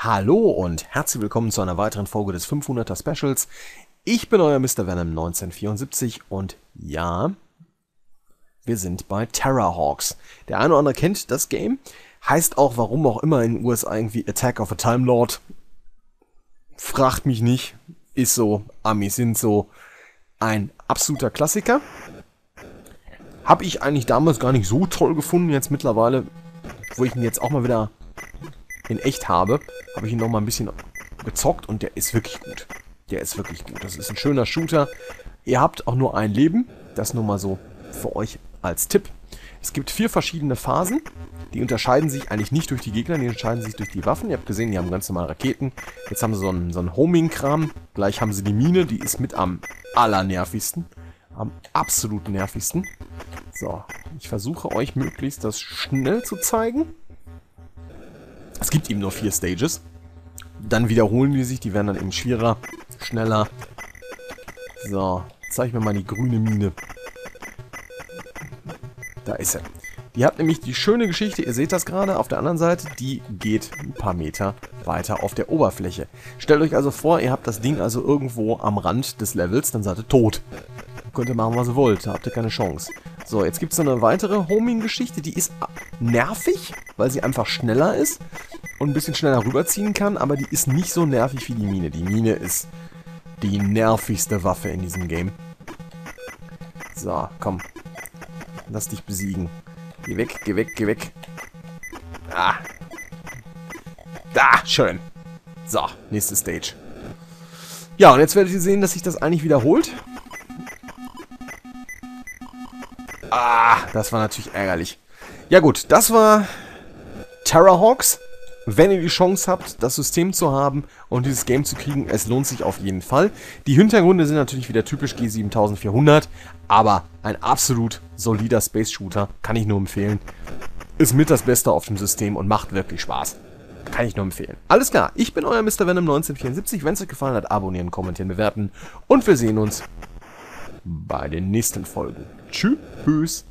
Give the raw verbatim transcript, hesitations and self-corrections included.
Hallo und herzlich willkommen zu einer weiteren Folge des fünfhunderter Specials. Ich bin euer Mister Venom neunzehnhundertvierundsiebzig und ja, wir sind bei Terrahawks. Der eine oder andere kennt das Game, heißt auch, warum auch immer in den U S A irgendwie Attack of a Time Lord. Fragt mich nicht, ist so, Amis sind so, ein absoluter Klassiker. Habe ich eigentlich damals gar nicht so toll gefunden, jetzt mittlerweile, wo ich ihn jetzt auch mal wieder in echt habe, habe ich ihn noch mal ein bisschen gezockt und der ist wirklich gut. Der ist wirklich gut. Das ist ein schöner Shooter. Ihr habt auch nur ein Leben. Das nur mal so für euch als Tipp. Es gibt vier verschiedene Phasen. Die unterscheiden sich eigentlich nicht durch die Gegner, die unterscheiden sich durch die Waffen. Ihr habt gesehen, die haben ganz normale Raketen. Jetzt haben sie so einen, so einen Homing-Kram. Gleich haben sie die Mine, die ist mit am allernervigsten. Am absolut nervigsten. So, ich versuche euch möglichst das schnell zu zeigen. Es gibt eben nur vier Stages. Dann wiederholen die sich, die werden dann eben schwerer, schneller. So, zeige ich mir mal die grüne Mine. Da ist sie. Die hat nämlich die schöne Geschichte, ihr seht das gerade auf der anderen Seite, die geht ein paar Meter weiter auf der Oberfläche. Stellt euch also vor, ihr habt das Ding also irgendwo am Rand des Levels, dann seid ihr tot. Könnt ihr machen, was ihr wollt, da habt ihr keine Chance. So, jetzt gibt es eine weitere Homing-Geschichte, die ist nervig, weil sie einfach schneller ist und ein bisschen schneller rüberziehen kann, aber die ist nicht so nervig wie die Mine. Die Mine ist die nervigste Waffe in diesem Game. So, komm. Lass dich besiegen. Geh weg, geh weg, geh weg. Ah. Da, schön. So, nächste Stage. Ja, und jetzt werdet ihr sehen, dass sich das eigentlich wiederholt. Ah, das war natürlich ärgerlich. Ja gut, das war Terrahawks. Wenn ihr die Chance habt, das System zu haben und dieses Game zu kriegen, es lohnt sich auf jeden Fall. Die Hintergründe sind natürlich wieder typisch G siebentausendvierhundert, aber ein absolut solider Space-Shooter, kann ich nur empfehlen. Ist mit das Beste auf dem System und macht wirklich Spaß. Kann ich nur empfehlen. Alles klar, ich bin euer Mister Venom neunzehnhundertvierundsiebzig. Wenn es euch gefallen hat, abonnieren, kommentieren, bewerten und wir sehen uns bei den nächsten Folgen. Tschüss.